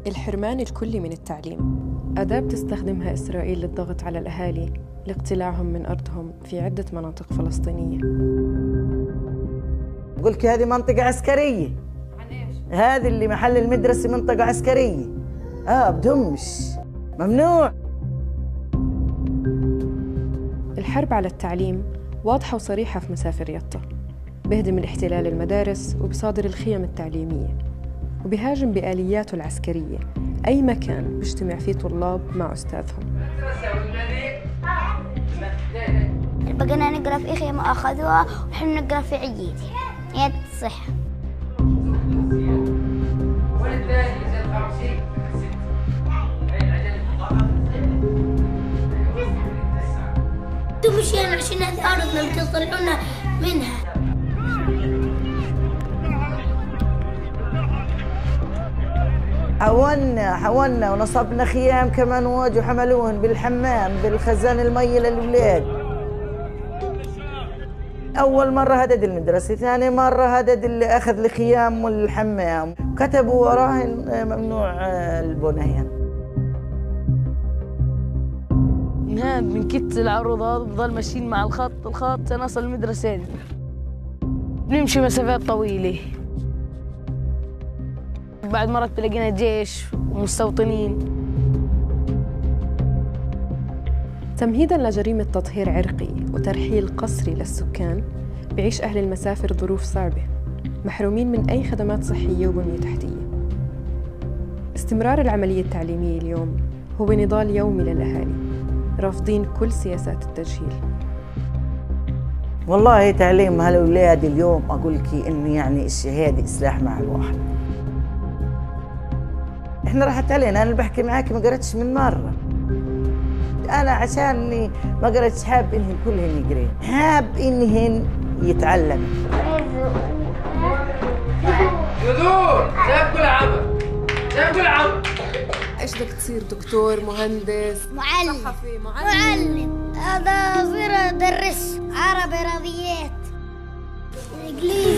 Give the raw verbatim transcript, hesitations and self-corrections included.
الحرمان الكلي من التعليم أداة بتستخدمها إسرائيل للضغط على الأهالي لاقتلاعهم من أرضهم في عدة مناطق فلسطينية. قلت هذه منطقة عسكرية. عن إيش؟ هذه اللي محل المدرسة منطقة عسكرية. آه بدهمش، ممنوع. الحرب على التعليم واضحة وصريحة في مسافر يطا، بهدم الاحتلال المدارس وبصادر الخيم التعليمية، وبهاجم بآلياته العسكرية أي مكان بيجتمع فيه طلاب مع أستاذهم. بقينا نقرأ في خيمة أخذوها ونحن نقرأ في عيد يد الصحة. انتم مشينا عشان هذه أرضنا اللي تطلعونا منها. حولنا حولنا ونصبنا خيام كمان واج وحملوهن بالحمام بالخزان المي للولاد. أول مرة هدد المدرسة، ثاني مرة هدد اللي أخذ الخيام والحمام، كتبوا وراهن ممنوع البنيان. نهاد من كت العروضات بضل ماشيين مع الخط الخط نصل المدرسة دي. بنمشي مسافات طويلة. بعد مرات بلاقينا جيش ومستوطنين. تمهيداً لجريمة تطهير عرقي وترحيل قسري للسكان، بيعيش أهل المسافر ظروف صعبة، محرومين من أي خدمات صحية وبنية تحتية. استمرار العملية التعليمية اليوم هو نضال يومي للأهالي، رافضين كل سياسات التجهيل. والله تعليم هالأولاد اليوم أقول لك إنه يعني الشهادة سلاح مع الواحد. إحنا راحت علينا، أنا بحكي معاك ما قرأتش من مرة. أنا عشاني ما قرأتش حاب إنهن كلهن يقرين، حاب إنهن يتعلموا. يدور سيب كل عمل، سيب كل عمل. ايش بدك تصير؟ دكتور، مهندس، معلم، صحفي، معلم؟ معلم. هذا أصير أدرس عربي، رياضيات، إنجليزي.